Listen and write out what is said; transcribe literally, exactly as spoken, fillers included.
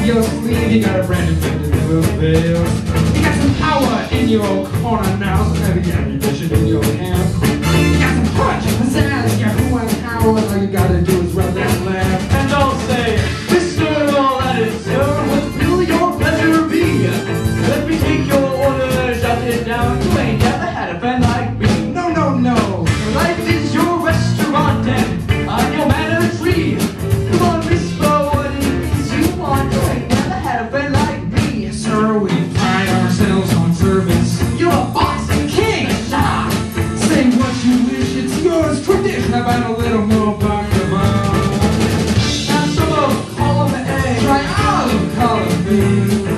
your sleeve, you got a brand new little veil. You got some power in your corner now, some heavy ammunition in your hand. You got some punch, pizzazz, you got who and how, and all you gotta do is rub that laugh. And don't say, Mister All That Is Sir, what will your pleasure be? Let me take your order, jot it down. You ain't never had a friend like me. No, no, no. Life is your restaurant and I'm your manor tree. Come on, whisper what it is you want. You ain't never had a friend like me. Yes, sir, we pride ourselves on service. You're a boss king. Nah. Say what you wish, it's yours. Tradition. How about a little more baklava? Now some of column A. Try olive column B.